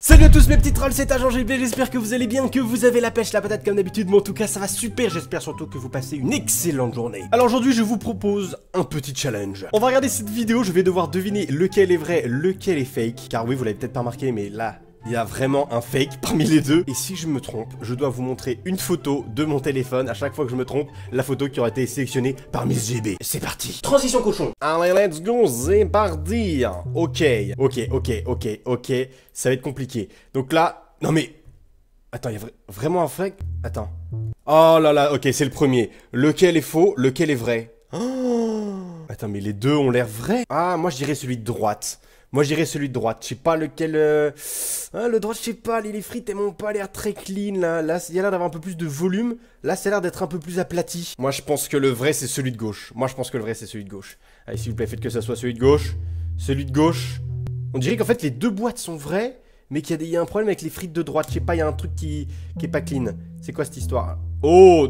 Salut à tous mes petits trolls, c'est Agent GB, j'espère que vous allez bien, que vous avez la pêche, la patate comme d'habitude, mais en tout cas ça va super, j'espère surtout que vous passez une excellente journée. Alors aujourd'hui je vous propose un petit challenge. On va regarder cette vidéo, je vais devoir deviner lequel est vrai, lequel est fake, car oui vous l'avez peut-être pas remarqué mais là... il y a vraiment un fake parmi les deux. Et si je me trompe, je dois vous montrer une photo de mon téléphone. À chaque fois que je me trompe, la photo qui aura été sélectionnée par Miss GB. C'est parti. Transition cochon. Allez, let's go, c'est parti. Ok. Ça va être compliqué. Donc là... non mais... attends, il y a vraiment un fake? Attends. Oh là là, ok, c'est le premier. Lequel est faux, lequel est vrai? Oh. Attends, mais les deux ont l'air vrais. Ah, moi je dirais celui de droite. Moi je dirais celui de droite, je sais pas lequel... Ah, le droite, je sais pas, les frites elles m'ont pas l'air très clean là. Là, il y a l'air d'avoir un peu plus de volume. Là, ça a l'air d'être un peu plus aplati. Moi je pense que le vrai c'est celui de gauche. Allez, s'il vous plaît, faites que ça soit celui de gauche. Celui de gauche. On dirait qu'en fait les deux boîtes sont vraies, mais qu'il y a un problème avec les frites de droite. Je sais pas, il y a un truc qui est pas clean. C'est quoi cette histoire? Oh.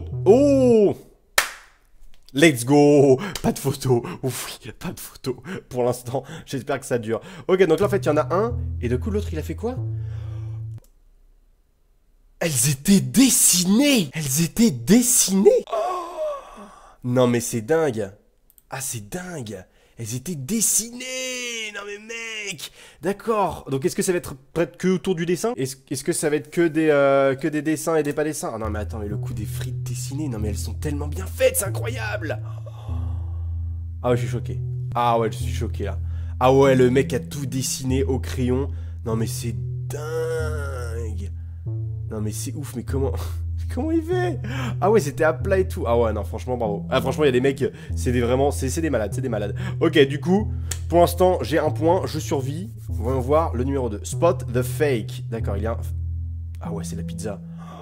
Let's go. Pas de photo. Ouf, pas de photo. Pour l'instant, j'espère que ça dure. Ok, donc là, en fait, il y en a un. Et du coup, l'autre, il a fait quoi? Elles étaient dessinées. Oh. Non, mais c'est dingue. Ah, c'est dingue. Elles étaient dessinées. Non, mais mec. D'accord. Donc, est-ce que ça va être peut-être que autour du dessin? Est-ce que ça va être que des dessins et des pas dessins? Oh, non, mais attends, mais le coup des frites dessinées. Non, mais elles sont tellement bien faites. C'est incroyable. Ah ouais, je suis choqué. Ah ouais, je suis choqué, là. Ah ouais, le mec a tout dessiné au crayon. Non, mais c'est dingue. Non, mais c'est ouf, mais comment... comment il fait? Ah ouais, c'était à plat et tout. Ah ouais, non, franchement, bravo. Ah, franchement, il y a des mecs, c'est des vraiment... c'est des malades, Ok, du coup, pour l'instant, j'ai un point, je survis. Voyons voir le numéro 2. Spot the fake. D'accord, il y a un... ah ouais, c'est la pizza.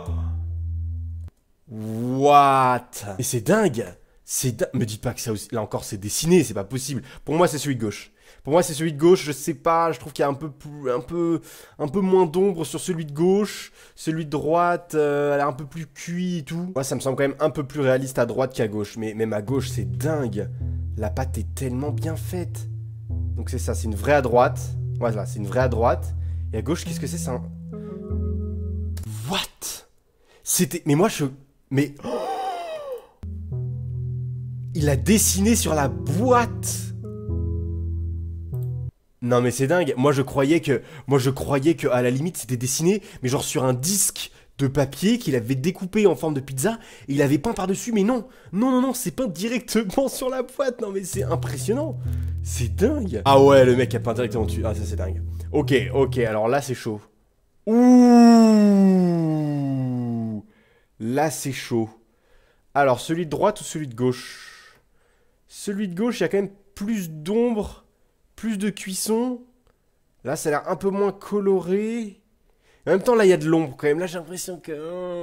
What? Mais c'est dingue. Me dites pas que ça aussi... là encore, c'est dessiné, c'est pas possible. Pour moi, c'est celui de gauche. Je sais pas, je trouve qu'il y a un peu moins d'ombre sur celui de gauche. Celui de droite, elle est un peu plus cuit et tout. Moi, ça me semble quand même un peu plus réaliste à droite qu'à gauche. Mais même à gauche, c'est dingue. La pâte est tellement bien faite. Donc c'est ça, c'est une vraie à droite. Voilà, c'est une vraie à droite. Et à gauche, qu'est-ce que c'est ça? What? C'était... mais moi, mais... oh, il a dessiné sur la boîte. Non mais c'est dingue, moi je croyais que à la limite c'était dessiné, mais genre sur un disque de papier qu'il avait découpé en forme de pizza, et il avait peint par-dessus, mais non, c'est peint directement sur la boîte, non mais c'est impressionnant, c'est dingue. Ah ouais, le mec a peint directement dessus, ah ça c'est dingue. Ok, alors là c'est chaud. Ouh, là c'est chaud. Alors celui de droite ou celui de gauche? Celui de gauche, il y a quand même plus d'ombre. Plus de cuisson. Là, ça a l'air un peu moins coloré. En même temps, là, il y a de l'ombre quand même. Là, j'ai l'impression que...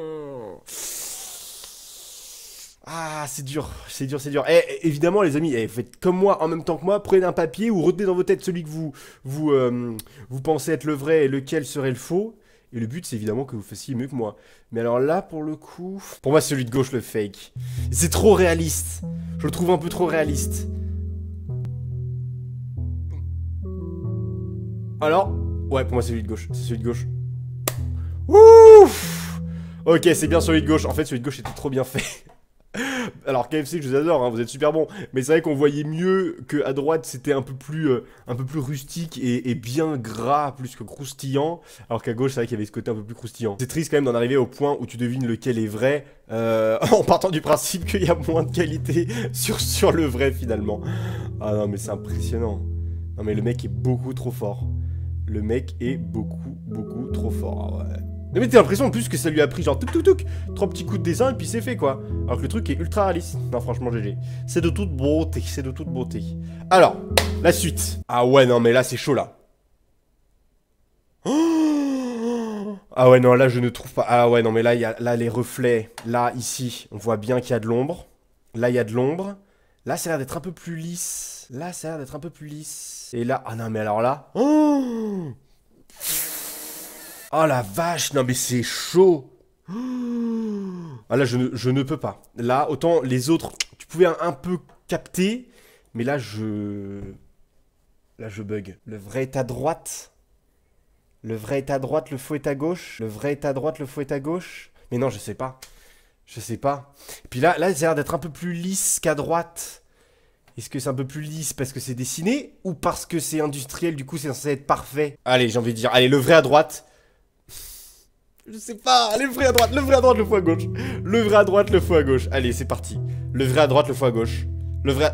ah, c'est dur. Eh, évidemment, les amis, faites comme moi, en même temps que moi. Prenez un papier ou retenez dans vos têtes celui que vous pensez être le vrai et lequel serait le faux. Et le but, c'est évidemment que vous fassiez mieux que moi. Mais alors là, pour le coup... pour moi, c'est celui de gauche, le fake. C'est trop réaliste. Je le trouve un peu trop réaliste. Alors, ouais, pour moi c'est celui de gauche. Ouf. Ok, c'est bien celui de gauche. En fait, celui de gauche était trop bien fait. Alors KFC, je vous adore, hein, vous êtes super bons. Mais c'est vrai qu'on voyait mieux que à droite, c'était un peu plus rustique et bien gras, plus que croustillant. Alors qu'à gauche, c'est vrai qu'il y avait ce côté un peu plus croustillant. C'est triste quand même d'en arriver au point où tu devines lequel est vrai, en partant du principe qu'il y a moins de qualité sur le vrai finalement. Ah non, mais c'est impressionnant. Non mais le mec est beaucoup trop fort. Trop fort, ouais. Mais t'as l'impression en plus que ça lui a pris genre touc, 3 petits coups de dessin et puis c'est fait quoi. Alors que le truc est ultra réaliste. Non franchement GG. C'est de toute beauté, Alors, la suite. Ah ouais non mais là c'est chaud là. Oh, ah ouais non là je ne trouve pas. Ah ouais non mais là il y a les reflets. Là ici on voit bien qu'il y a de l'ombre. Là il y a de l'ombre. Là ça a l'air d'être un peu plus lisse. Et là, ah non mais alors là. Oh, oh la vache, non mais c'est chaud. Ah là je ne peux pas. Là, autant les autres, tu pouvais un peu capter. Mais là je bug. Le vrai est à droite. Le vrai est à droite, le faux est à gauche. Le vrai est à droite, le faux est à gauche. Mais non, je sais pas. Je sais pas. Et puis là, ça a l'air d'être un peu plus lisse qu'à droite. Est-ce que c'est un peu plus lisse parce que c'est dessiné ou parce que c'est industriel, du coup c'est censé être parfait? Allez, j'ai envie de dire, allez, le vrai à droite. Je sais pas, allez, le vrai à droite, le faux à gauche. Le vrai à droite, le faux à gauche. Allez, c'est parti. Le vrai à droite, le faux à gauche. Le vrai...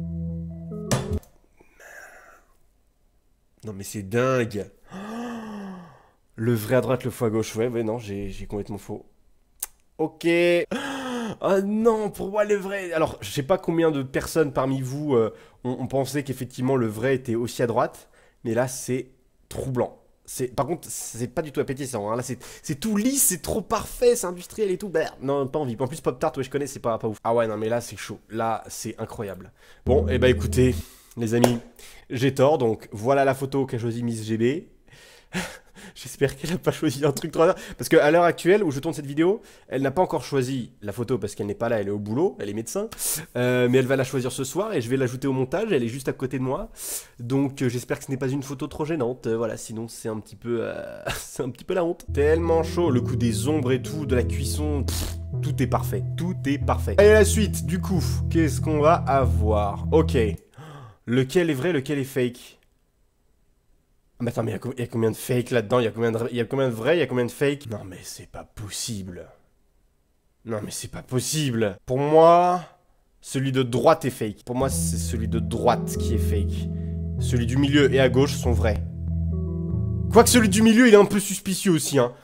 Non mais c'est dingue. Le vrai à droite, le faux à gauche. Ouais, non, j'ai complètement faux. Ok. Oh non, pour moi le vrai... Alors, je sais pas combien de personnes parmi vous ont pensé qu'effectivement le vrai était aussi à droite. Mais là, c'est troublant. Par contre, c'est pas du tout appétissant. Hein. Là, c'est tout lisse, c'est trop parfait, c'est industriel et tout. Bah, non, pas envie. En plus, Pop Tart, ouais, je connais, c'est pas ouf. Ah ouais, non, mais là, c'est chaud. Là, c'est incroyable. Bon, et bah écoutez, les amis, j'ai tort. Donc, voilà la photo qu'a choisi Miss GB. J'espère qu'elle n'a pas choisi un truc trop hasard. Parce qu'à l'heure actuelle où je tourne cette vidéo, elle n'a pas encore choisi la photo parce qu'elle n'est pas là, elle est au boulot, elle est médecin. Mais elle va la choisir ce soir et je vais l'ajouter au montage, elle est juste à côté de moi. Donc j'espère que ce n'est pas une photo trop gênante. Voilà, sinon c'est un petit peu c'est un petit peu la honte. Tellement chaud, le coup des ombres et tout, de la cuisson, tout est parfait, tout est parfait. Allez, la suite, du coup, qu'est-ce qu'on va avoir? Ok. Lequel est vrai, lequel est fake? Mais attends, mais il y a combien de fake là-dedans? Il y a combien de vrais, il y a combien de fake? Non mais c'est pas possible. Non mais c'est pas possible. Pour moi, celui de droite est fake. Pour moi, c'est celui de droite qui est fake. Celui du milieu et à gauche sont vrais. Quoique celui du milieu, il est un peu suspicieux aussi, hein.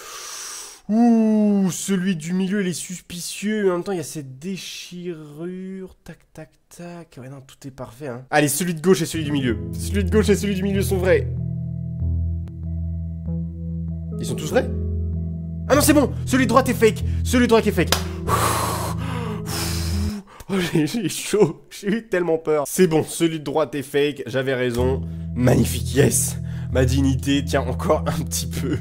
Ouh, celui du milieu, il est suspicieux. En même temps, il y a cette déchirure. Tac, tac, tac. Ouais, non, tout est parfait, hein. Allez, celui de gauche et celui du milieu. Celui de gauche et celui du milieu sont vrais. Ils sont tous vrais? Ah non, c'est bon! Celui de droite est fake! Celui de droite est fake! Oh, j'ai chaud! J'ai eu tellement peur! C'est bon, celui de droite est fake, j'avais raison. Magnifique, yes! Ma dignité tient encore un petit peu.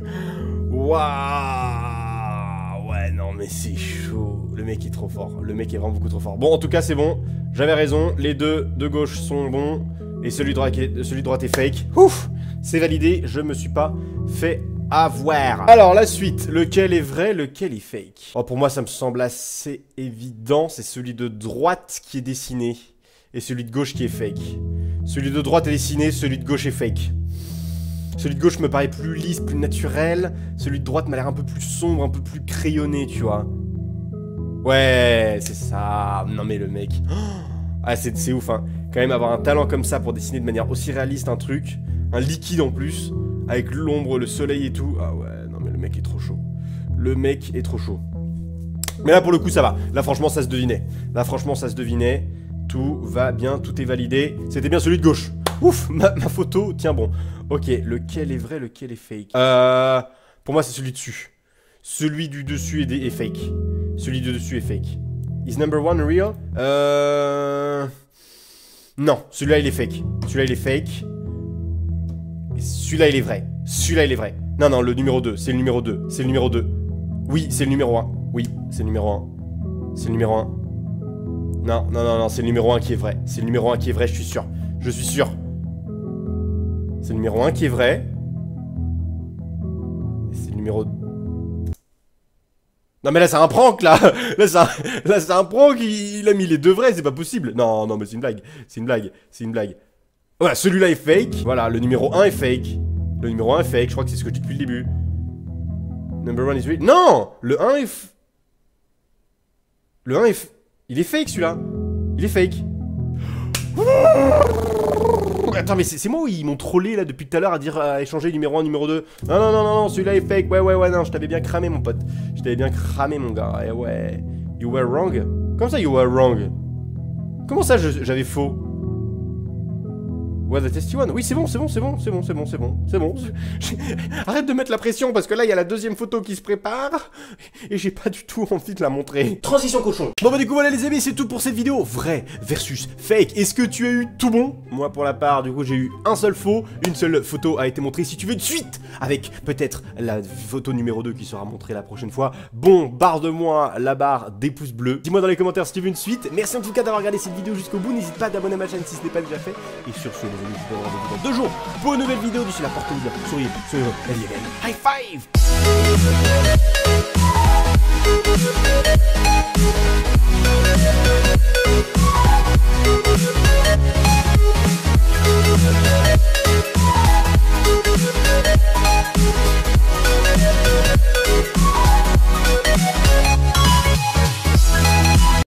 Waouh! Ouais, non, mais c'est chaud. Le mec est trop fort. Le mec est vraiment beaucoup trop fort. Bon, en tout cas, c'est bon. J'avais raison. Les deux de gauche sont bons. Et celui de droite est fake. Ouf! C'est validé. Je me suis pas fait avoir. Alors, la suite. Lequel est vrai, lequel est fake? Oh, pour moi, ça me semble assez évident. C'est celui de droite qui est dessiné. Et celui de gauche qui est fake. Celui de droite est dessiné, celui de gauche est fake. Celui de gauche me paraît plus lisse, plus naturel. Celui de droite m'a l'air un peu plus sombre, un peu plus crayonné, tu vois. Ouais, c'est ça. Non mais le mec... Ah, c'est ouf, hein. Quand même avoir un talent comme ça pour dessiner de manière aussi réaliste un truc. Un liquide en plus. Avec l'ombre, le soleil et tout. Ah ouais, non mais le mec est trop chaud. Le mec est trop chaud. Mais là pour le coup ça va. Là franchement ça se devinait. Là franchement ça se devinait. Tout va bien, tout est validé. C'était bien celui de gauche. Ouf, ma photo tient bon. Ok, lequel est vrai, lequel est fake? Pour moi c'est celui dessus. Celui du dessus est fake. Celui du dessus est fake. Is number one real? Non, celui-là il est fake. Celui-là il est fake. Et celui-là il est vrai. Celui-là il est vrai. Non, non, le numéro 2. C'est le numéro 2. C'est le numéro 2. Oui, c'est le numéro 1. Oui, c'est le numéro 1. C'est le numéro 1. Non, non, non, non, c'est le numéro 1 qui est vrai. C'est le numéro 1 qui est vrai, je suis sûr. Je suis sûr. C'est le numéro 1 qui est vrai. Et c'est le numéro... Non mais là c'est un prank là. Là c'est un prank, il a mis les deux vrais, c'est pas possible. Non, non mais c'est une blague. C'est une blague. C'est une blague. Voilà, celui-là est fake. Voilà, le numéro 1 est fake. Le numéro 1 est fake, je crois que c'est ce que je dis depuis le début. Number 1 is real. Non! Le 1 est... Le 1 est... Il est fake celui-là. Il est fake. Attends, mais c'est moi où ils m'ont trollé là depuis tout à l'heure à dire à échanger numéro 1, numéro 2. Non, non, non, non, non, celui-là est fake. Ouais, ouais, ouais, non, je t'avais bien cramé mon pote. Je t'avais bien cramé mon gars. Eh ouais. You were wrong? Comment ça you were wrong? Comment ça j'avais faux? Ouais, the testy one. Oui, c'est bon, c'est bon, c'est bon, c'est bon, c'est bon, c'est bon, c'est bon. Arrête de mettre la pression parce que là, il y a la deuxième photo qui se prépare et j'ai pas du tout envie de la montrer. Transition cochon. Bon bah du coup voilà les amis, c'est tout pour cette vidéo. Vrai versus fake. Est-ce que tu as eu tout bon? Moi pour la part, du coup, j'ai eu un seul faux. Une seule photo a été montrée. Si tu veux une suite avec peut-être la photo numéro 2 qui sera montrée la prochaine fois, bombarde-moi la barre des pouces bleus. Dis-moi dans les commentaires si tu veux une suite. Merci en tout cas d'avoir regardé cette vidéo jusqu'au bout. N'hésite pas à t'abonner à ma chaîne si ce n'est pas déjà fait. Et sur ce, les amis, je vous donne rendez-vous dans 2 jours pour une nouvelle vidéo. D'ici là, portez-vous bien, souriez, soyez heureux, la vie est belle. High five.